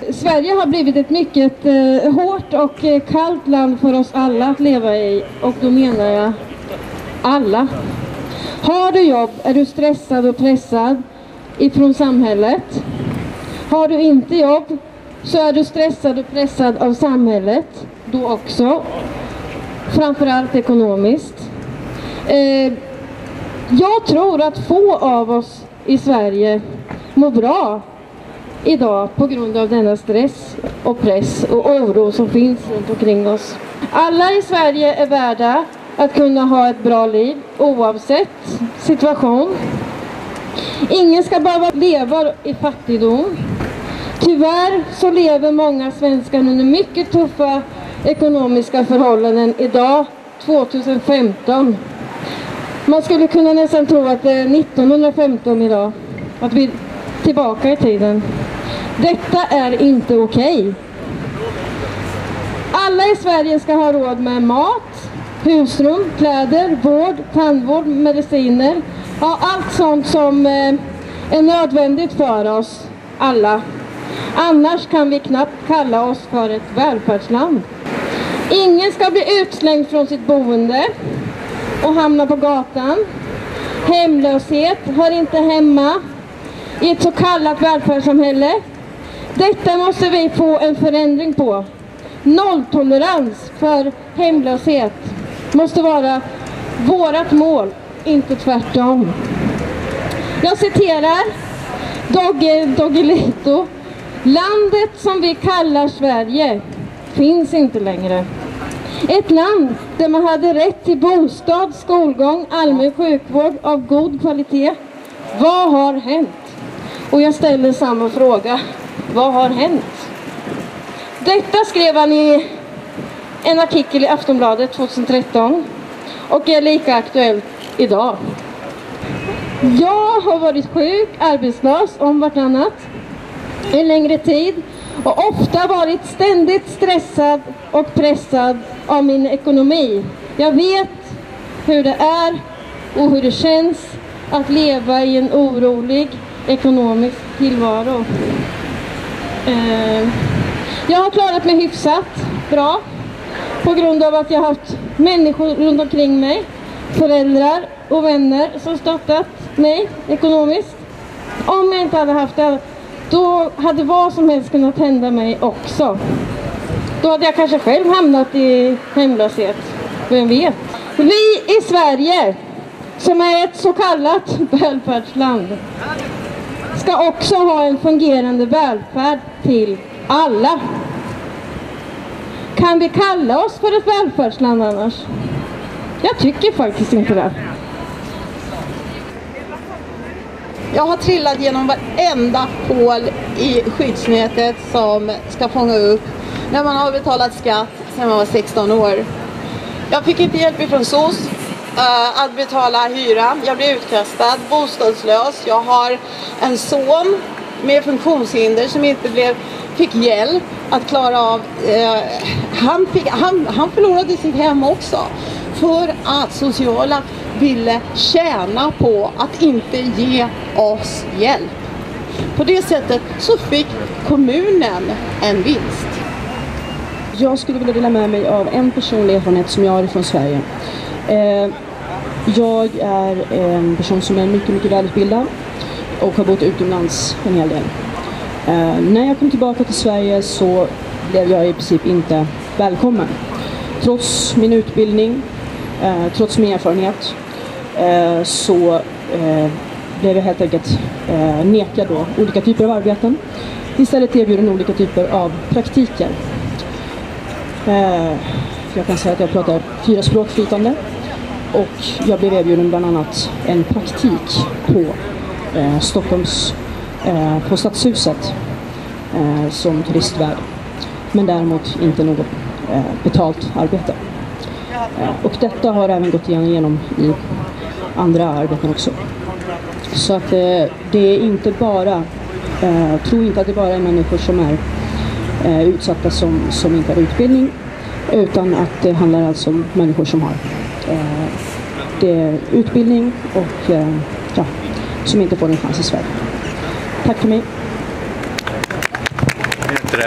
Sverige har blivit ett mycket hårt och kallt land för oss alla att leva i, och då menar jag alla. Har du jobb är du stressad och pressad ifrån samhället. Har du inte jobb så är du stressad och pressad av samhället då också, framförallt ekonomiskt. Jag tror att få av oss i Sverige mår bra idag på grund av denna stress och press och oro som finns runt omkring oss. Alla i Sverige är värda att kunna ha ett bra liv oavsett situation. Ingen ska behöva leva i fattigdom. Tyvärr så lever många svenskar under mycket tuffa ekonomiska förhållanden idag, 2015. Man skulle kunna nästan tro att det är 1915 idag, att vi är tillbaka i tiden. Detta är inte okej. Alla i Sverige ska ha råd med mat, husrum, kläder, vård, tandvård, mediciner. Ja, allt sånt som är nödvändigt för oss alla. Annars kan vi knappt kalla oss för ett välfärdsland. Ingen ska bli utslängd från sitt boende och hamna på gatan. Hemlöshet hör inte hemma i ett så kallat välfärdssamhälle. Detta måste vi få en förändring på. Nolltolerans för hemlöshet måste vara vårat mål, inte tvärtom. Jag citerar Doggelito. Landet som vi kallar Sverige finns inte längre. Ett land där man hade rätt till bostad, skolgång, allmän sjukvård av god kvalitet. Vad har hänt? Och jag ställer samma fråga. Vad har hänt? Detta skrev han i en artikel i Aftonbladet 2013 och är lika aktuellt idag. Jag har varit sjuk, arbetslös om vartannat en längre tid och ofta varit ständigt stressad och pressad av min ekonomi. Jag vet hur det är och hur det känns att leva i en orolig ekonomisk tillvaro. Jag har klarat mig hyfsat bra på grund av att jag har haft människor runt omkring mig, föräldrar och vänner som stöttat mig ekonomiskt. Om jag inte hade haft det, då hade vad som helst kunnat hända mig också. Då hade jag kanske själv hamnat i hemlöshet. Vem vet? Vi i Sverige, som är ett så kallat välfärdsland, ska också ha en fungerande välfärd till alla. Kan vi kalla oss för ett välfärdsland annars? Jag tycker faktiskt inte det. Jag har trillat genom varenda hål i skyddsnätet som ska fånga upp när man har betalat skatt sedan man var 16 år. Jag fick inte hjälp från SOS att betala hyra. Jag blev utkastad, bostadslös. Jag har en son med funktionshinder som inte fick hjälp att klara av. Han förlorade sitt hem också för att sociala ville tjäna på att inte ge oss hjälp. På det sättet så fick kommunen en vinst. Jag skulle vilja dela med mig av en personlig erfarenhet som jag har från Sverige. Jag är en person som är mycket välutbildad och har bott utomlands en hel del. När jag kom tillbaka till Sverige så blev jag i princip inte välkommen. Trots min utbildning, trots min erfarenhet, så blev jag helt enkelt nekad då olika typer av arbeten. Istället erbjuden olika typer av praktiker. Jag kan säga att jag pratar 4 språk flytande. Och jag blev erbjuden bland annat en praktik på Stockholms, på Stadshuset som turistvärd. Men däremot inte något betalt arbete. Och detta har även gått igenom i andra arbeten också. Så att det är inte bara, tro inte att det bara är människor som är utsatta som inte har utbildning, utan att det handlar alltså om människor som har utbildning och som inte får en chans i Sverige. Tack för mig.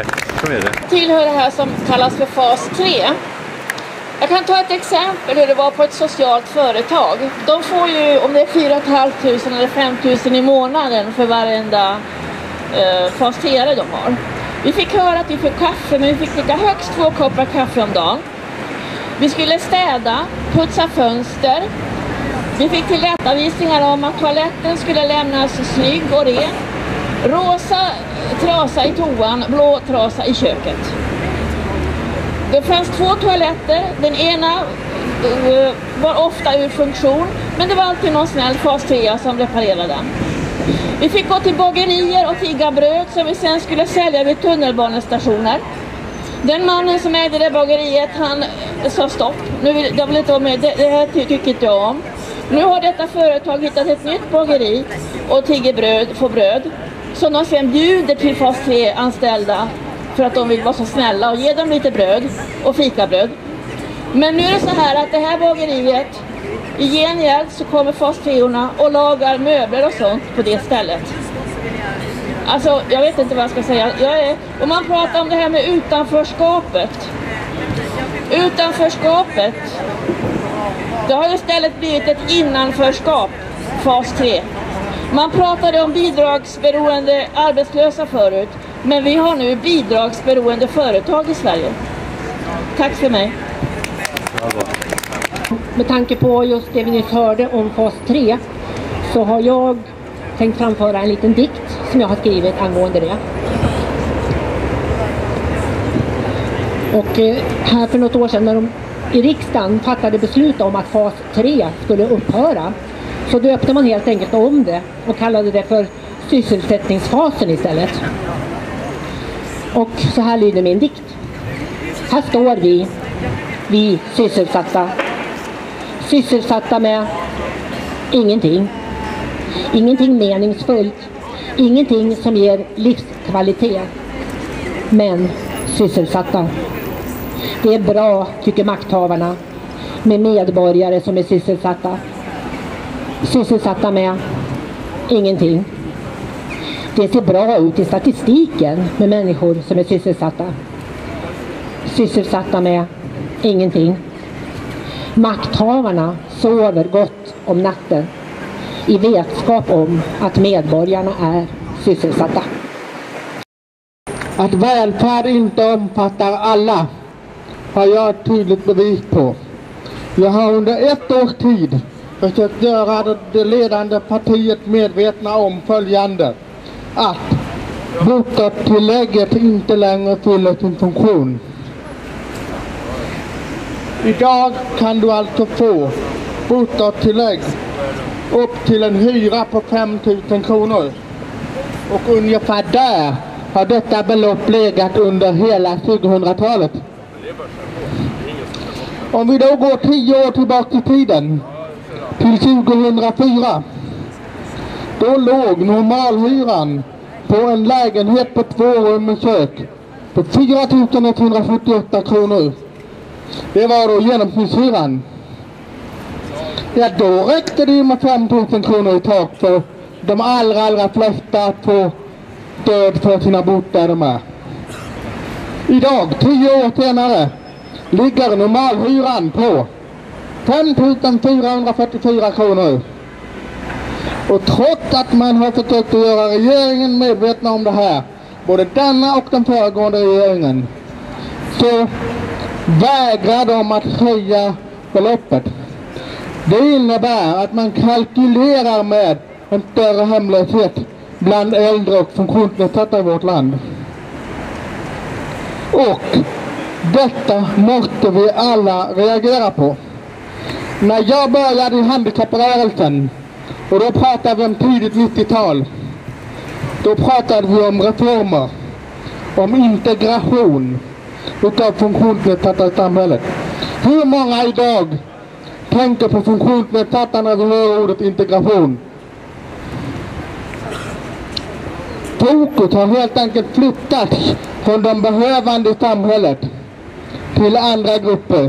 Kom igen. Tillhör det här som kallas för fas 3. Jag kan ta ett exempel hur det var på ett socialt företag. De får ju, om det är 4 500 eller 5 000 i månaden för varenda fas 3-are de har. Vi fick höra att vi fick kaffe, men vi fick dricka högst 2 koppar kaffe om dagen. Vi skulle städa, putsa fönster. Vi fick tillrättavisningar om att toaletten skulle lämnas snygg och ren. Rosa trasa i toan, blå trasa i köket. Det fanns 2 toaletter. Den ena var ofta ur funktion, men det var alltid någon snäll fas 3 som reparerade den. Vi fick gå till bagerier och tigga bröd som vi sen skulle sälja vid tunnelbanestationer. Den mannen som ägde det bageriet, han sa stopp. Jag vill inte vara med, det här tycker inte jag om. Nu har detta företag hittat ett nytt bageri och tigger bröd, får bröd. Som de sen bjuder till fas 3-anställda för att de vill vara så snälla och ge dem lite bröd och fikabröd. Men nu är det så här att det här bageriet, i gengäld så kommer fas 3-orna och lagar möbler och sånt på det stället. Alltså, jag vet inte vad jag ska säga. Om man pratar om det här med utanförskapet. Utanförskapet, det har ju istället blivit ett innanförskap, fas 3. Man pratade om bidragsberoende arbetslösa förut, men vi har nu bidragsberoende företag i Sverige. Tack för mig. Med tanke på just det vi nyss hörde om fas 3 så har jag tänkt framföra en liten dikt som jag har skrivit angående det. Och här för något år sedan när de i riksdagen fattade beslut om att fas 3 skulle upphöra så döpte man helt enkelt om det och kallade det för sysselsättningsfasen istället. Och så här lyder min dikt. Här står vi sysselsatta. Sysselsatta med ingenting. Ingenting meningsfullt. Ingenting som ger livskvalitet. Men sysselsatta. Det är bra, tycker makthavarna, med medborgare som är sysselsatta. Sysselsatta med ingenting. Det ser bra ut i statistiken med människor som är sysselsatta. Sysselsatta med ingenting. Makthavarna sover gott om natten i vetskap om att medborgarna är sysselsatta. Att välfärd inte omfattar alla har jag ett tydligt bevis på. Jag har under 1 års tid försökt göra det ledande partiet medvetna om följande: att bostadstillägget inte längre fyller sin funktion. Idag kan du alltså få bostadstillägg upp till en hyra på 5 000 kronor. Och ungefär där har detta belopp legat under hela 2000-talet. Om vi då går 10 år tillbaka i tiden, till 2004, då låg normalhyran på en lägenhet på 2 rum med kök på 4 178 kronor. Det var då genomsnittshyran. Ja, då räckte det med 5 000 kronor i tak för de allra flesta att få stöd för sina bostäder med. Idag, 10 år senare, ligger normalhyran på 5 444 kronor. Och trots att man har försökt att göra regeringen medvetna om det här, både denna och den föregående regeringen, så vägrar de att höja beloppet. Det innebär att man kalkylerar med en större hemlöshet bland äldre och funktionsnedsatta i vårt land. Och detta måste vi alla reagera på. När jag började i handikapprörelsen, och då pratade vi om tidigt 90-tal, då pratade vi om reformer, om integration utav funktionsnedsatta i samhället. Hur många idag tänker på funktionsnedsatta när vi hör ordet integration? Fokus har helt enkelt flyttats från de behövande i samhället till andra grupper.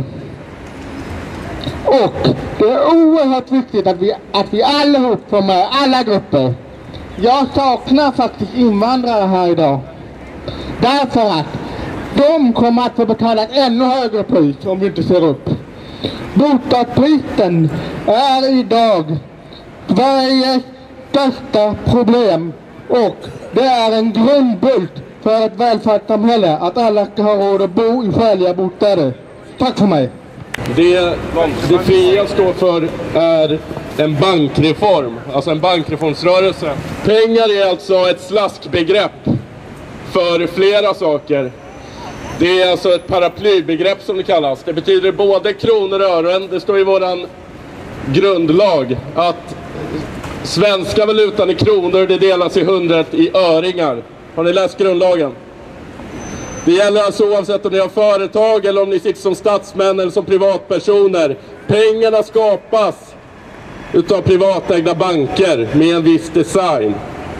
Och det är oerhört viktigt att vi allihop får med alla grupper. Jag saknar faktiskt invandrare här idag. Därför att De kommer att få betala ett ännu högre pris om vi inte ser upp. Bostadsbristen är idag Sveriges största problem och det är en grundbult för ett välfärdssamhälle att alla ska ha råd att bo i skäliga bostäder. Tack för mig. Det FIA står för är en bankreform, alltså en bankreformsrörelse. Pengar är alltså ett slaskbegrepp för flera saker. Det är alltså ett paraplybegrepp som det kallas. Det betyder både kronor och ören. Det står i våran grundlag att svenska valutan i kronor, det delas i 100 i öringar. Har ni läst grundlagen? Det gäller alltså oavsett om ni har företag eller om ni sitter som statsmän eller som privatpersoner. Pengarna skapas utav privatägda banker med en viss design.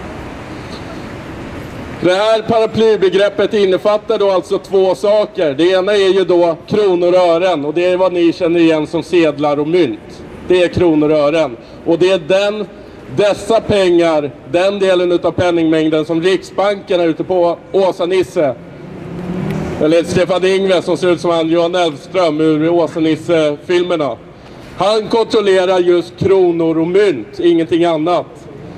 Det här paraplybegreppet innefattar då alltså två saker. Det ena är ju då kronor och ören och det är vad ni känner igen som sedlar och mynt. Det är kronor och ören. Och det är dessa pengar, den delen utav penningmängden som Riksbanken är ute på Åsa-Nisse. Eller Stefan Ingves som ser ut som han Johan Elfström ur Åsa-Nisse-filmerna. Han kontrollerar just kronor och mynt, ingenting annat.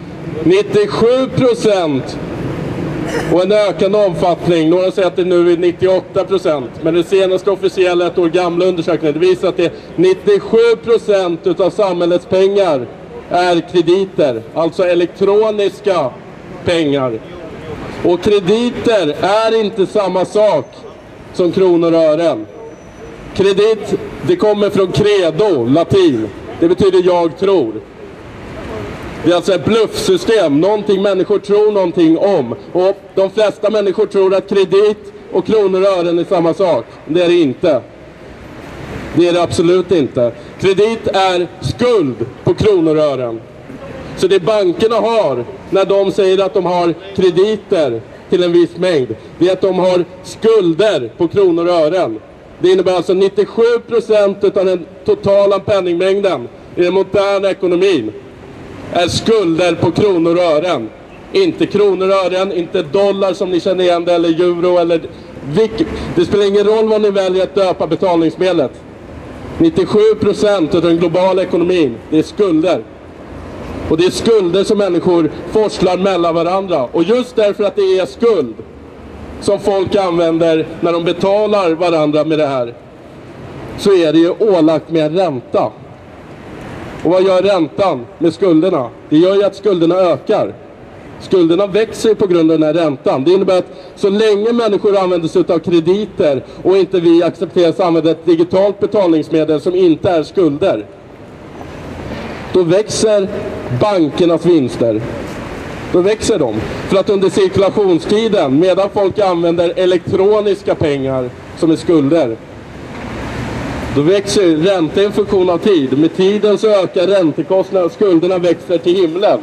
97% och en ökande omfattning, några säger att det nu är 98%, men det senaste officiella ett år gamla undersökningen visar att det är 97% utav samhällets pengar är krediter, alltså elektroniska pengar. Och krediter är inte samma sak som kronor och ören. Kredit, det kommer från credo, latin. Det betyder jag tror. Det är alltså ett bluffsystem, någonting människor tror någonting om. Och de flesta människor tror att kredit och kronor och ören är samma sak. Det är det inte. Det är det absolut inte. Kredit är skuld på kronor och ören. Så det bankerna har när de säger att de har krediter till en viss mängd, det är att de har skulder på kronor och ören. Det innebär alltså 97% av den totala penningmängden i den moderna ekonomin är skulder på kronor och ören. Inte kronor och ören, inte dollar som ni känner igen det, eller euro eller det spelar ingen roll vad ni väljer att döpa betalningsmedlet. 97% av den globala ekonomin, det är skulder. Och det är skulder som människor forslar mellan varandra. Och just därför att det är skuld som folk använder när de betalar varandra med det här, så är det ju ålagt med ränta. Och vad gör räntan med skulderna? Det gör ju att skulderna ökar. Skulderna växer på grund av den här räntan. Det innebär att så länge människor använder sig av krediter och inte vi accepterar att använda ett digitalt betalningsmedel som inte är skulder, då växer bankernas vinster. Då växer de. För att under cirkulationstiden, medan folk använder elektroniska pengar som är skulder, då växer ränta en funktion av tid. Med tiden så ökar räntekostnaderna och skulderna växer till himlen.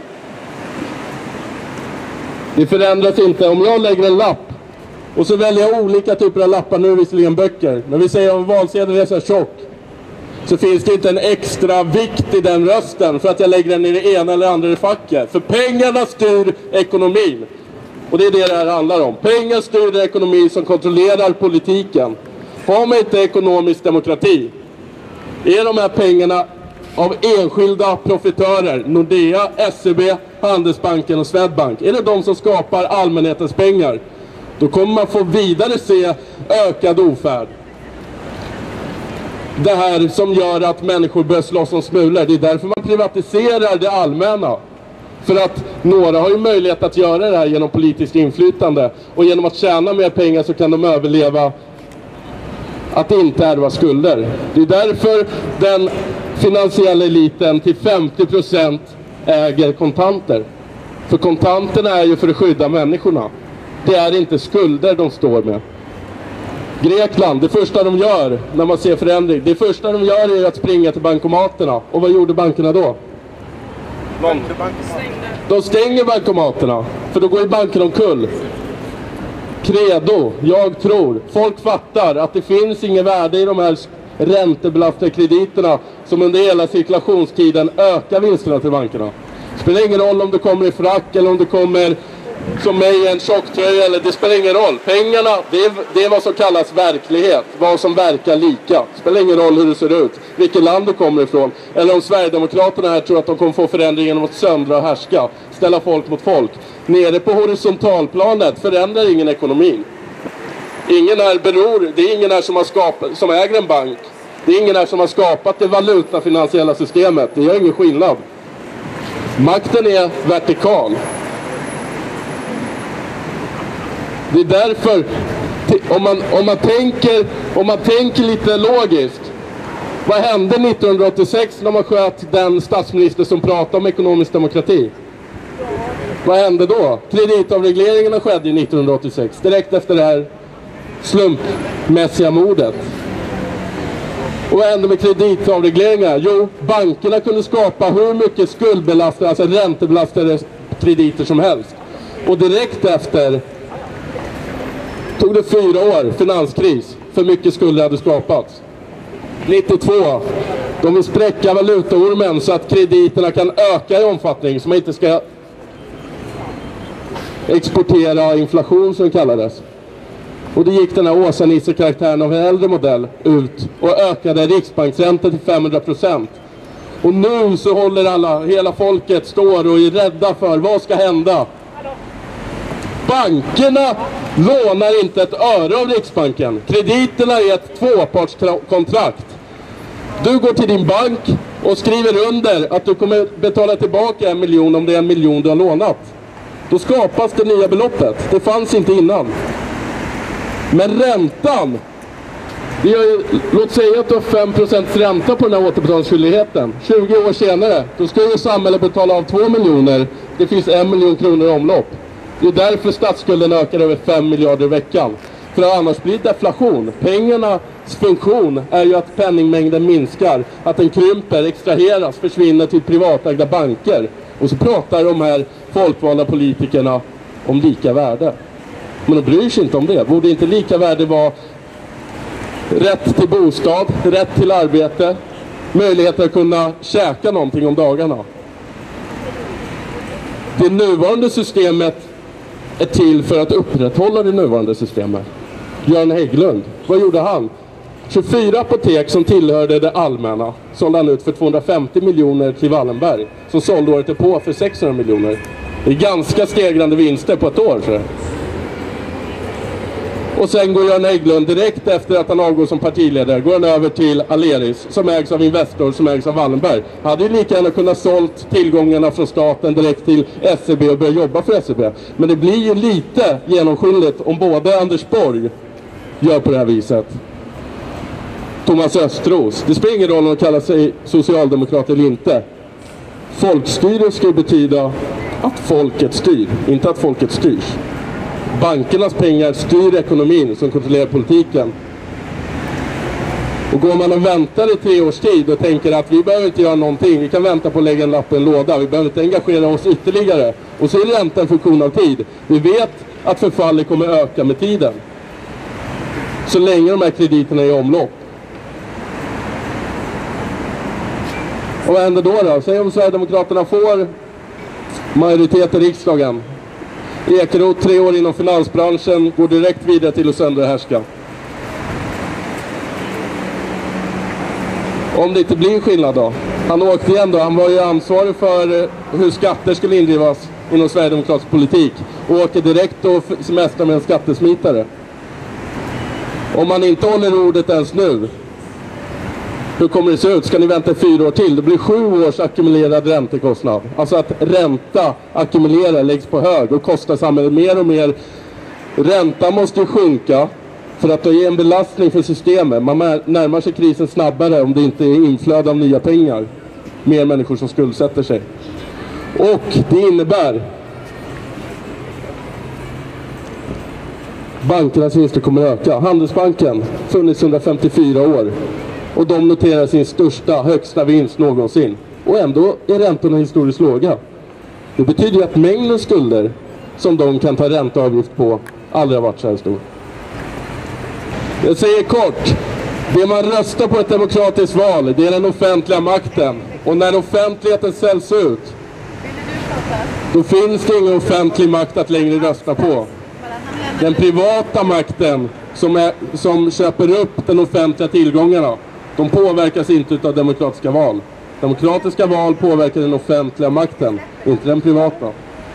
Det förändras inte. Om jag lägger en lapp och så väljer jag olika typer av lappar, nu är visserligen böcker, men vi säger om valsedeln är så tjock, så finns det inte en extra vikt i den rösten för att jag lägger den i det ena eller andra facket. För pengarna styr ekonomin. Och det är det här handlar om. Pengar styr den ekonomi som kontrollerar politiken. Har man inte ekonomisk demokrati, är de här pengarna av enskilda profitörer, Nordea, SEB, Handelsbanken och Swedbank, är det de som skapar allmänhetens pengar, då kommer man få vidare se ökad ofärd. Det här som gör att människor börjar slåss om smulor. Det är därför man privatiserar det allmänna. För att några har ju möjlighet att göra det här genom politiskt inflytande. Och genom att tjäna mer pengar så kan de överleva att inte ärva skulder. Det är därför den finansiella eliten till 50% äger kontanter. För kontanterna är ju för att skydda människorna. Det är inte skulder de står med. Grekland, det första de gör när man ser förändring, det första de gör är att springa till bankomaterna. Och vad gjorde bankerna då? De stänger bankomaterna, för då går ju banken omkull. Credo, jag tror. Folk fattar att det finns inget värde i de här räntebelastade krediterna som under hela cirkulationstiden ökar vinsterna till bankerna. Det spelar ingen roll om du kommer i frack eller om du kommer som mig i en tjocktröja, eller det spelar ingen roll. Pengarna, det är vad som kallas verklighet. Vad som verkar lika. Det spelar ingen roll hur det ser ut. Vilket land du kommer ifrån. Eller om Sverigedemokraterna här tror att de kommer få förändring genom att söndra och härska. Ställa folk mot folk. Nere på horisontalplanet förändrar ingen ekonomin. Ingen här det är ingen här som äger en bank. Det är ingen här som har skapat det valutafinansiella systemet. Det gör ingen skillnad. Makten är vertikal. Det är därför, om man tänker lite logiskt. Vad hände 1986 när man sköt den statsminister som pratade om ekonomisk demokrati? Vad hände då? Kreditavregleringarna skedde 1986, direkt efter det här slumpmässiga mordet. Och vad hände med kreditavregleringar? Jo, bankerna kunde skapa hur mycket skuldbelastade, alltså räntebelastade krediter som helst. Och direkt efter tog det 4 år, finanskris, för mycket skulder hade skapats. 92, de vill spräcka valutaormen så att krediterna kan öka i omfattning, så man inte ska exportera inflation som kallades. Och det gick den här Åsa-Nisse-karaktären av en äldre modell ut och ökade riksbanksräntan till 500%. Och nu så håller hela folket står och är rädda för vad ska hända. Bankerna lånar inte ett öre av Riksbanken. Krediterna är ett tvåpartskontrakt. Du går till din bank och skriver under att du kommer betala tillbaka 1 miljon om det är 1 miljon du har lånat. Då skapas det nya beloppet. Det fanns inte innan. Men räntan, låt säga att du har 5% ränta på den här återbetalningsskyldigheten. 20 år senare, då ska ju samhället betala av 2 miljoner. Det finns 1 miljon kronor i omlopp. Det är därför statsskulden ökar över 5 miljarder i veckan. För annars blir det deflation. Pengarnas funktion är ju att penningmängden minskar. Att den krymper, extraheras, försvinner till privatägda banker. Och så pratar de här folkvalda politikerna om lika värde. Men de bryr sig inte om det. Borde inte lika värde vara rätt till bostad, rätt till arbete, möjlighet att kunna käka någonting om dagarna? Det nuvarande systemet är till för att upprätthålla det nuvarande systemet. Göran Hägglund, vad gjorde han? 24 apotek som tillhörde det allmänna sålde han ut för 250 miljoner till Wallenberg, som sålde året på för 600 miljoner. Det är ganska stegrande vinster på ett år. Så. Och sen går Göran Hägglund direkt efter att han avgår som partiledare, går han över till Aleris som ägs av Investor, som ägs av Wallenberg. Han hade ju lika gärna kunnat sålt tillgångarna från staten direkt till SEB och börja jobba för SEB. Men det blir ju lite genomskinligt om både Anders Borg gör på det här viset. Thomas Östros, det spelar ingen roll om de kallar sig socialdemokrat eller inte. Folkstyre ska betyda att folket styr, inte att folket styrs. Bankernas pengar styr ekonomin som kontrollerar politiken. Och går man och väntar i 3 års tid och tänker att vi behöver inte göra någonting, vi kan vänta på att lägga en lapp i en låda, vi behöver inte engagera oss ytterligare. Och så är räntan en funktion av tid. Vi vet att förfallet kommer öka med tiden. Så länge de här krediterna är i omlopp. Och vad händer då? Säg om Sverigedemokraterna får majoritet i riksdagen. Ekeroth, 3 år inom finansbranschen, går direkt vidare till att söndra och härska. Om det inte blir skillnad då? Han åkte igen då, han var ju ansvarig för hur skatter skulle indrivas inom Sverigedemokratisk politik. Och åker direkt och semestrar med en skattesmitare. Om man inte håller ordet ens nu, hur kommer det se ut? Ska ni vänta 4 år till? Det blir 7 års ackumulerad räntekostnad. Alltså att ränta ackumulerar, läggs på hög och kostar samhället mer och mer. Räntan måste ju sjunka för att ge en belastning för systemet. Man närmar sig krisen snabbare om det inte är inflöde av nya pengar. Mer människor som skuldsätter sig. Och det innebär bankernas vinster kommer att öka. Handelsbanken funnits 154 år. Och de noterar sin högsta vinst någonsin. Och ändå är räntorna historiskt låga. Det betyder ju att mängden skulder som de kan ta ränteavgift på aldrig har varit så här stor. Jag säger kort, det man röstar på ett demokratiskt val, det är den offentliga makten. Och när offentligheten säljs ut, Då finns det ingen offentlig makt att längre rösta på. Den privata makten som köper upp den offentliga tillgångarna, de påverkas inte av demokratiska val. Demokratiska val påverkar den offentliga makten, inte den privata.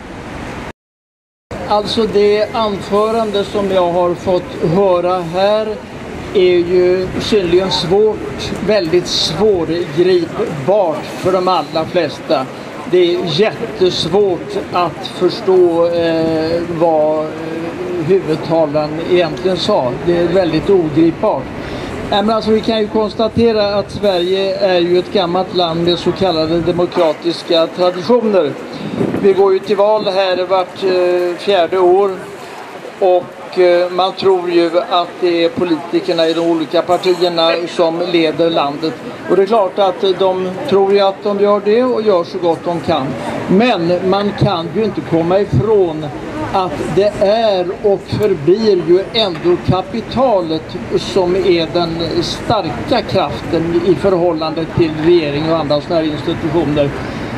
Alltså det anförande som jag har fått höra här är ju synnerligen svårt, väldigt svårgripbart för de allra flesta. Det är jättesvårt att förstå vad huvudtalaren egentligen sa. Det är väldigt ogripbart. Men alltså, vi kan ju konstatera att Sverige är ju ett gammalt land med så kallade demokratiska traditioner. Vi går ju till val här vart fjärde år och man tror ju att det är politikerna i de olika partierna som leder landet. Och det är klart att de tror ju att de gör det och gör så gott de kan. Men man kan ju inte komma ifrån att det är och förblir ju ändå kapitalet som är den starka kraften i förhållande till regering och andra sådana här institutioner.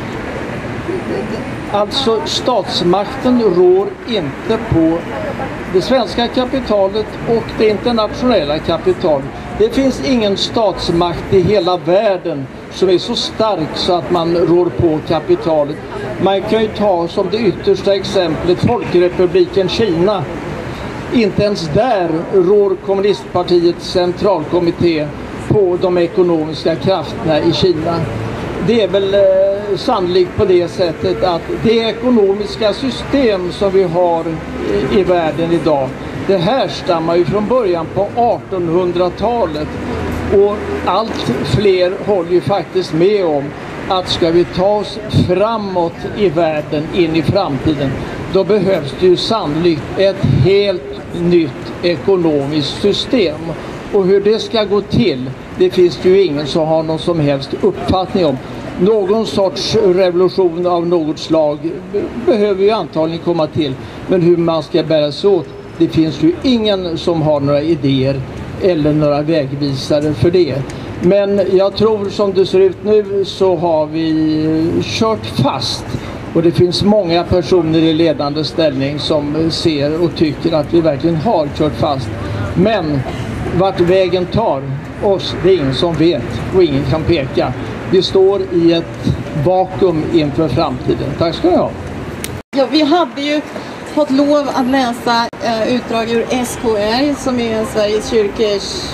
Alltså statsmakten rår inte på det svenska kapitalet och det internationella kapitalet. Det finns ingen statsmakt i hela världen som är så stark så att man rår på kapitalet. Man kan ju ta som det yttersta exemplet Folkrepubliken Kina. Inte ens där rår kommunistpartiets centralkommitté på de ekonomiska krafterna i Kina. Det är väl sannolikt på det sättet att det ekonomiska system som vi har i världen idag, det härstammar ju från början på 1800-talet. Och allt fler håller ju faktiskt med om att ska vi ta oss framåt i världen in i framtiden, då behövs det ju sannolikt ett helt nytt ekonomiskt system. Och hur det ska gå till, det finns det ju ingen som har någon som helst uppfattning om. Någon sorts revolution av något slag behöver ju antagligen komma till. Men hur man ska bära sig åt, det finns ju ingen som har några idéer eller några vägvisare för det. Men jag tror som det ser ut nu så har vi kört fast. Och det finns många personer i ledande ställning som ser och tycker att vi verkligen har kört fast. Men vart vägen tar oss, det är ingen som vet och ingen kan peka. Vi står i ett vakuum inför framtiden. Tack ska ni ha. Ja, vi hade ju fått lov att läsa utdrag ur SKR som är Sveriges kyrkors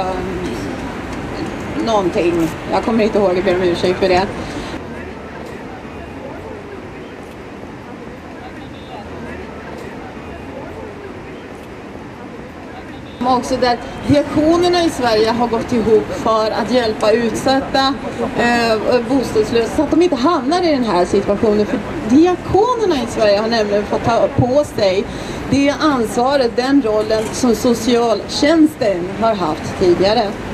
någonting. Jag kommer inte ihåg, jag ber om ursäkt för det. Också där diakonerna i Sverige har gått ihop för att hjälpa utsatta bostadslösa så att de inte hamnar i den här situationen. För diakonerna i Sverige har nämligen fått ta på sig det ansvaret, den rollen som socialtjänsten har haft tidigare.